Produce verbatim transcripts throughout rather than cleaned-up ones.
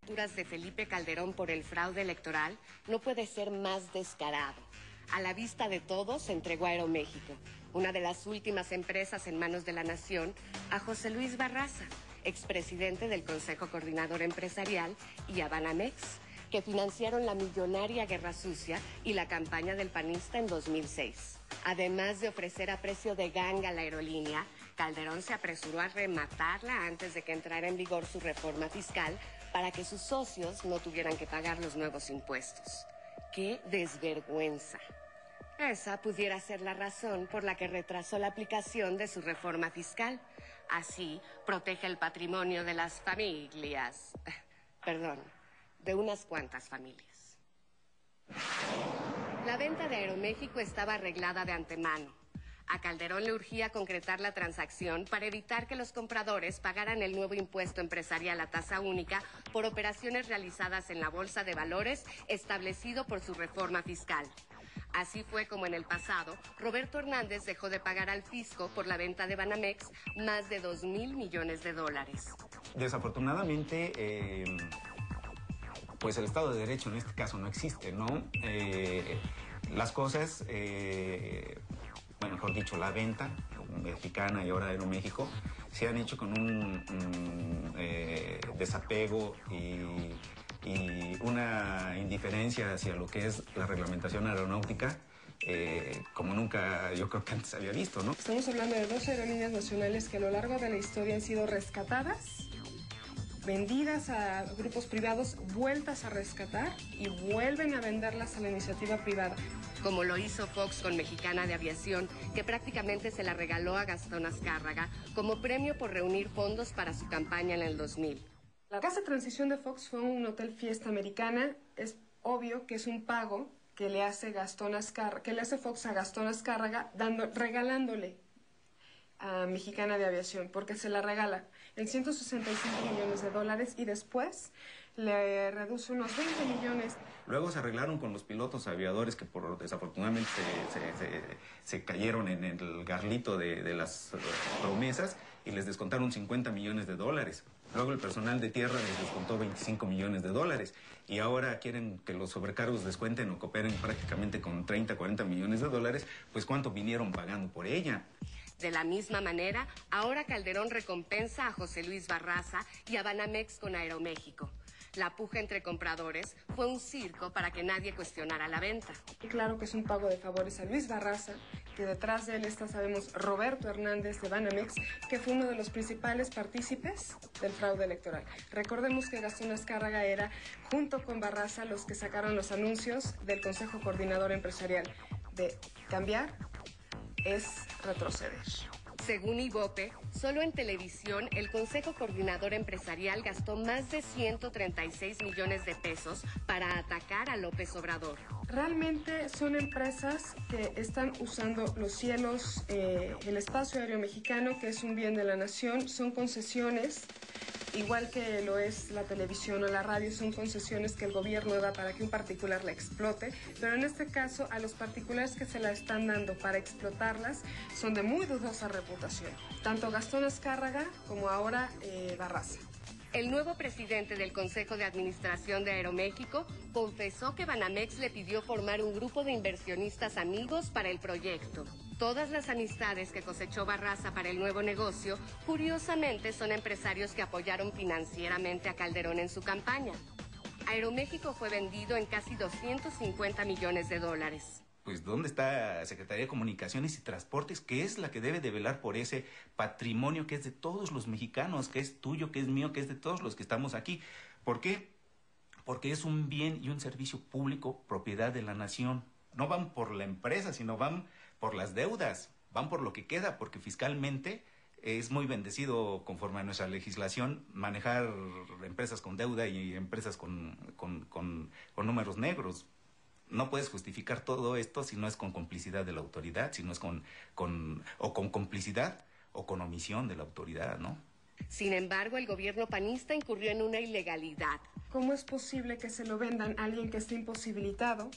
capturas de Felipe Calderón por el fraude electoral no puede ser más descarado. A la vista de todos se entregó a Aeroméxico, una de las últimas empresas en manos de la nación, a José Luis Barraza, expresidente del Consejo Coordinador Empresarial, y a Banamex, que financiaron la millonaria Guerra Sucia y la campaña del panista en dos mil seis. Además de ofrecer a precio de ganga la aerolínea, Calderón se apresuró a rematarla antes de que entrara en vigor su reforma fiscal para que sus socios no tuvieran que pagar los nuevos impuestos. ¡Qué desvergüenza! Esa pudiera ser la razón por la que retrasó la aplicación de su reforma fiscal. Así protege el patrimonio de las familias. Perdón, de unas cuantas familias. La venta de Aeroméxico estaba arreglada de antemano. A Calderón le urgía concretar la transacción para evitar que los compradores pagaran el nuevo impuesto empresarial a tasa única por operaciones realizadas en la Bolsa de Valores establecido por su reforma fiscal. Así fue como en el pasado, Roberto Hernández dejó de pagar al fisco por la venta de Banamex más de dos mil millones de dólares. Desafortunadamente, eh, pues el Estado de Derecho en este caso no existe, ¿no? Eh, las cosas... Eh, bueno, mejor dicho, la venta mexicana y ahora Aeroméxico se han hecho con un, un eh, desapego y, y una indiferencia hacia lo que es la reglamentación aeronáutica eh, como nunca yo creo que antes había visto, ¿no? Estamos hablando de dos aerolíneas nacionales que a lo largo de la historia han sido rescatadas, vendidas a grupos privados, vueltas a rescatar y vuelven a venderlas a la iniciativa privada. Como lo hizo Fox con Mexicana de Aviación, que prácticamente se la regaló a Gastón Azcárraga como premio por reunir fondos para su campaña en el dos mil. La casa de transición de Fox fue un hotel fiesta americana. Es obvio que es un pago que le hace Gastón Azcárraga, que le hace Fox a Gastón Azcárraga, dando, regalándole a Mexicana de Aviación, porque se la regala en ciento sesenta y cinco millones de dólares y después le reduce unos veinte millones. Luego se arreglaron con los pilotos aviadores que por desafortunadamente se, se, se, se cayeron en el garlito de, de las promesas y les descontaron cincuenta millones de dólares. Luego el personal de tierra les descontó veinticinco millones de dólares y ahora quieren que los sobrecargos descuenten o cooperen prácticamente con treinta, cuarenta millones de dólares, pues ¿cuánto vinieron pagando por ella? De la misma manera, ahora Calderón recompensa a José Luis Barraza y a Banamex con Aeroméxico. La puja entre compradores fue un circo para que nadie cuestionara la venta. Y claro que es un pago de favores a Luis Barraza, que detrás de él está, sabemos, Roberto Hernández de Banamex, que fue uno de los principales partícipes del fraude electoral. Recordemos que Gastón Azcárraga era, junto con Barraza, los que sacaron los anuncios del Consejo Coordinador Empresarial. De cambiar es retroceder. Según IVOPE, solo en televisión el Consejo Coordinador Empresarial gastó más de ciento treinta y seis millones de pesos para atacar a López Obrador. Realmente son empresas que están usando los cielos, eh, el espacio aéreo mexicano, que es un bien de la nación, son concesiones. Igual que lo es la televisión o la radio, son concesiones que el gobierno da para que un particular la explote, pero en este caso a los particulares que se la están dando para explotarlas son de muy dudosa reputación, tanto Gastón Azcárraga como ahora eh, Barraza. El nuevo presidente del Consejo de Administración de Aeroméxico confesó que Banamex le pidió formar un grupo de inversionistas amigos para el proyecto. Todas las amistades que cosechó Barraza para el nuevo negocio, curiosamente, son empresarios que apoyaron financieramente a Calderón en su campaña. Aeroméxico fue vendido en casi doscientos cincuenta millones de dólares. Pues ¿dónde está Secretaría de Comunicaciones y Transportes, que es la que debe de velar por ese patrimonio que es de todos los mexicanos, que es tuyo, que es mío, que es de todos los que estamos aquí? ¿Por qué? Porque es un bien y un servicio público propiedad de la nación. No van por la empresa, sino van por las deudas, van por lo que queda, porque fiscalmente es muy bendecido, conforme a nuestra legislación, manejar empresas con deuda y empresas con, con, con, con números negros. No puedes justificar todo esto si no es con complicidad de la autoridad, si no es con, con o con complicidad o con omisión de la autoridad, ¿no? Sin embargo, el gobierno panista incurrió en una ilegalidad. ¿Cómo es posible que se lo vendan a alguien que está imposibilitado,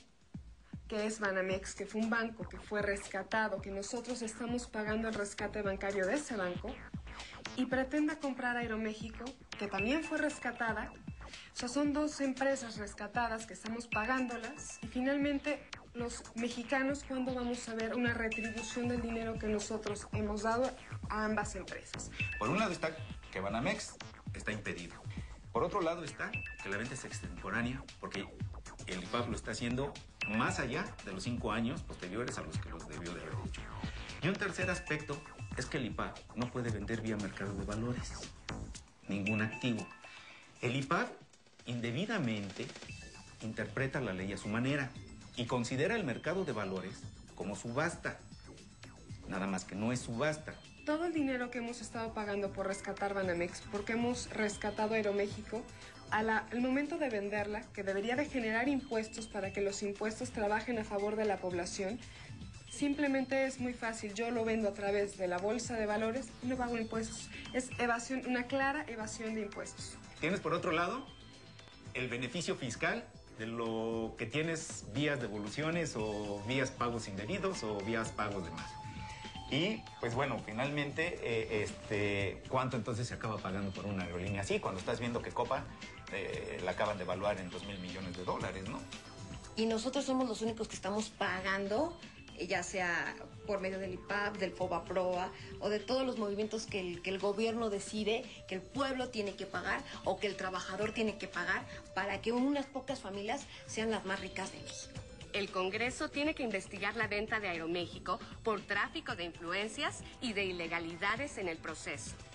que es Banamex, que fue un banco que fue rescatado, que nosotros estamos pagando el rescate bancario de ese banco, y pretenda comprar Aeroméxico, que también fue rescatada, O sea, son dos empresas rescatadas que estamos pagándolas y finalmente los mexicanos, ¿cuándo vamos a ver una retribución del dinero que nosotros hemos dado a ambas empresas? Por un lado está que Banamex está impedido. Por otro lado está que la venta es extemporánea, porque el I P A B lo está haciendo más allá de los cinco años posteriores a los que los debió de haber hecho. Y un tercer aspecto es que el I P A B no puede vender vía mercado de valores ningún activo. El I P A B indebidamente interpreta la ley a su manera y considera el mercado de valores como subasta. Nada más que no es subasta. Todo el dinero que hemos estado pagando por rescatar Banamex, porque hemos rescatado Aeroméxico, a la, al momento de venderla, que debería de generar impuestos para que los impuestos trabajen a favor de la población, simplemente es muy fácil. Yo lo vendo a través de la bolsa de valores y no pago impuestos. Es evasión, una clara evasión de impuestos. Tienes por otro lado el beneficio fiscal de lo que tienes vías devoluciones o vías pagos indebidos o vías pagos de más. Y, pues bueno, finalmente, eh, este, ¿cuánto entonces se acaba pagando por una aerolínea así? Cuando estás viendo que Copa eh, la acaban de evaluar en dos mil millones de dólares, ¿no? Y nosotros somos los únicos que estamos pagando, ya sea por medio del I P A B, del FOBAPROA o de todos los movimientos que el, que el gobierno decide que el pueblo tiene que pagar o que el trabajador tiene que pagar para que unas pocas familias sean las más ricas de México. El Congreso tiene que investigar la venta de Aeroméxico por tráfico de influencias y de ilegalidades en el proceso.